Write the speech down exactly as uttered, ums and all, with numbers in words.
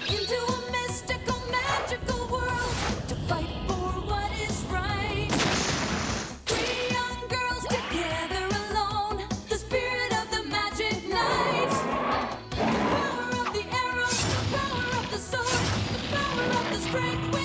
into a mystical, magical world to fight for what is right. Three young girls together alone, the spirit of the magic night. The power of the arrow, the power of the sword, the power of the strength.